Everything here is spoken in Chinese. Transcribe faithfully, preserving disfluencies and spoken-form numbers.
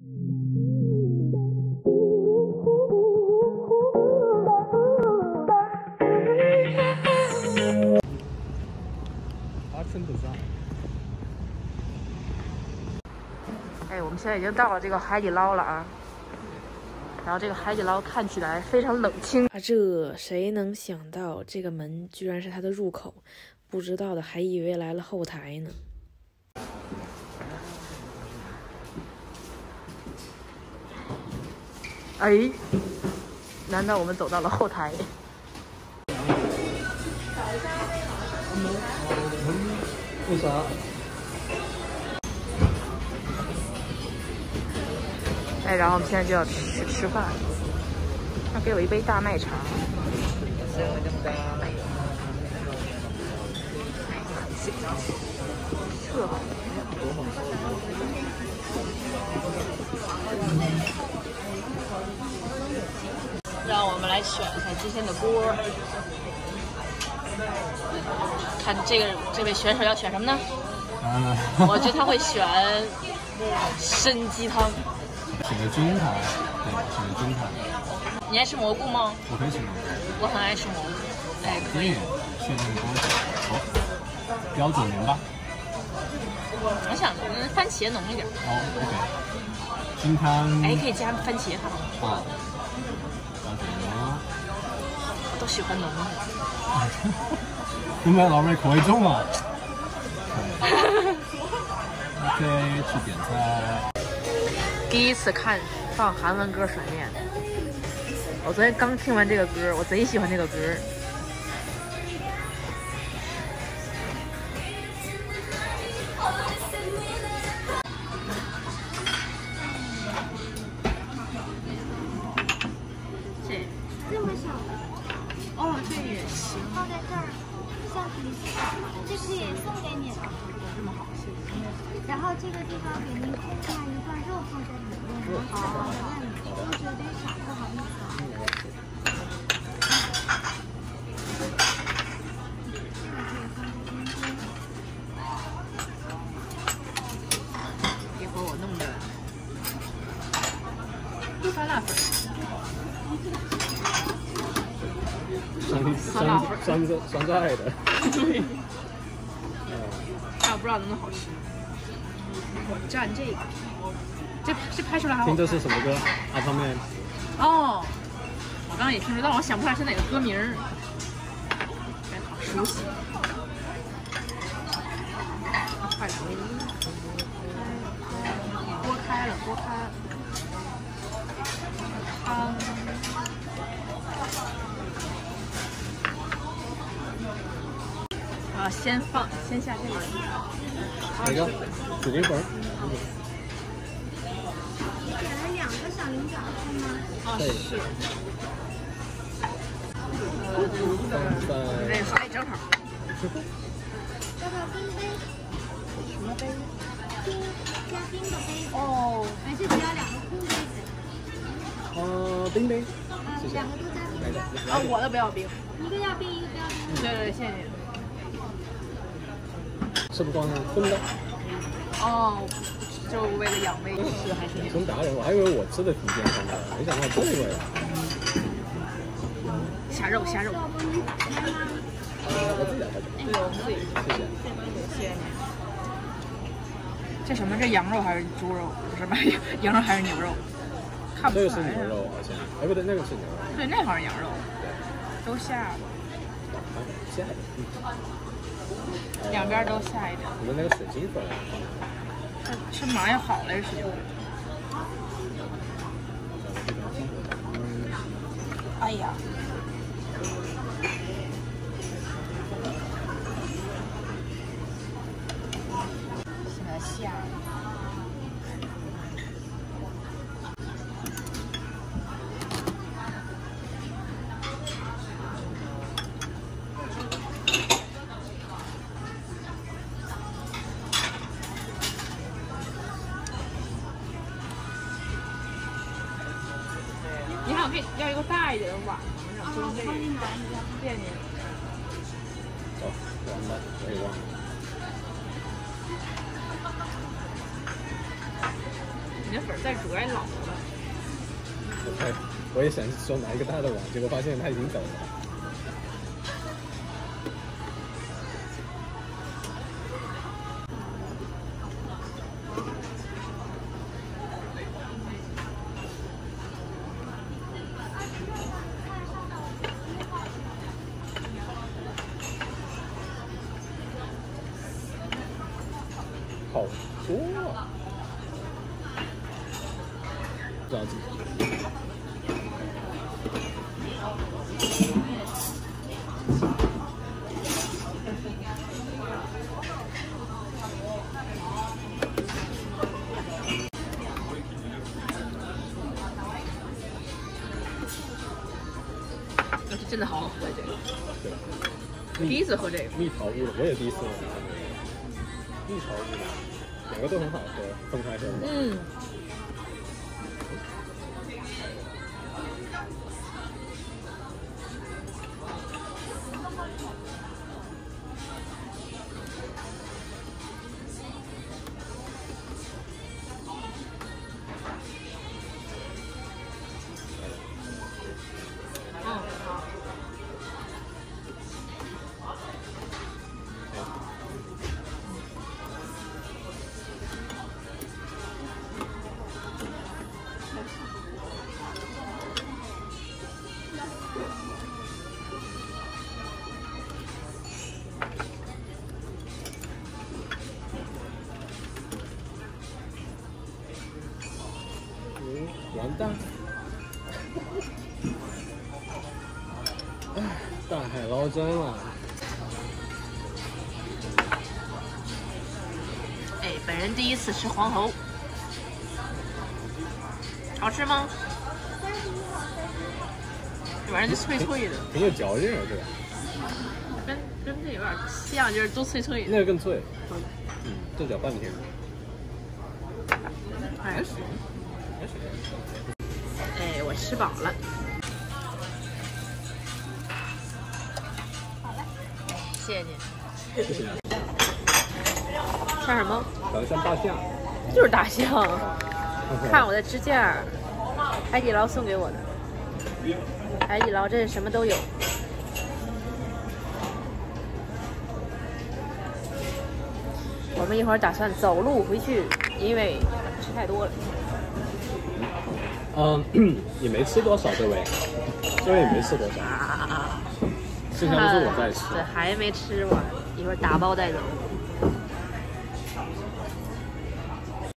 哎，我们现在已经到了这个海底捞了啊。然后这个海底捞看起来非常冷清啊，这谁能想到这个门居然是它的入口？不知道的还以为来了后台呢。哎，难道我们走到了后台？ 为啥？ 哎，然后我们现在就要吃吃饭，他给我一杯大麦茶。特好。让我们来选一下今天的锅。看这个这位选手要选什么呢？ 啊， 我觉得他会选参鸡汤。 选个中台，对，选个中台。 你爱吃蘑菇吗？ 我可以选蘑菇。 我很爱吃蘑菇。哎，可以。 选那个多少？好，标准浓吧。 我想嗯番茄浓一点。 哦 ，OK。金汤。 哎，可以加番茄汤。 啊。标准浓。 我都喜欢浓的。 有没有老妹口味重啊？OK， 去点菜。 第一次看放韩文歌甩面，我昨天刚听完这个歌，我贼喜欢这个歌。这这么小哦，这也行， 放在这儿，橡皮筋，这可以送给你。 这么好，谢谢。 然后这个地方给您空下一段肉放在里面，然后放在外面，肉质有点少，不好意思啊。这个可以放在中间。 一会儿我弄的酸辣粉。 酸酸酸酸酸菜的。 对。但我不知道能不能好吃。我蘸这个，这这拍出来好好看。 听这是什么歌？啊，方面。 哦，我刚刚也听说，但我想不出来是哪个歌名儿。哎，好熟悉。快点，锅开了，锅开了。汤。啊，先放，先下这个。 哪个？紫金粉。 你点了两个小菱角是吗？ 啊，是。这好，正好。 要不要冰杯？ 什么杯？ 冰加冰的杯子。 哦， 还是只要两个空杯子？ 呃，冰冰。 啊，两个都加冰。 啊，我的不要冰。 一个要冰，一个不要冰。 对对对，谢谢。 吃不惯荤的。 哦，就为了养胃吃还是？ 真达人，我还以为我吃的挺健康的，没想到这味。 虾肉，虾肉。 我自己来的。 对，我们自己。 谢谢。 谢谢你。这什么？这羊肉还是猪肉？不是吧？羊肉还是牛肉？看不出来。 这个是牛肉，好像。哎，不对，那个是牛肉。 对，那好像是羊肉。都下了。 下的。 两边都下一点。 你们那个水晶粉。 吃麻药好了，这水晶粉。哎呀。现在下。你看，我给你要一个大一点的碗，我想蒸这个。谢谢你。 走，完了，我也忘了。 你的粉再煮有点老了。 我猜，我也想说拿一个大的碗，结果发现他已经走了。好多啊！这样子。 这真的好好喝，这个。 对。 第一次喝这个。 蜜桃乌龙，我也第一次喝。蜜桃乌龙，两个都很好喝，分开喝。 嗯。 完蛋！哎，大海捞针了。 哎，本人第一次吃黄喉，好吃吗？这玩意儿就脆脆的， 挺有嚼劲的，这个。 跟跟这有点像，就是都脆脆的。 那个更脆。嗯，这搅半天。 还行。哎，我吃饱了。谢谢你。 谢谢你。 像什么？ 长得像大象。 就是大象。看我的支架，海底捞送给我的。海底捞这什么都有。我们一会儿打算走路回去，因为吃太多了。 嗯，也没吃多少，这位，这位也没吃多少，剩下都是我在吃。 对，还没吃完，一会儿打包带走。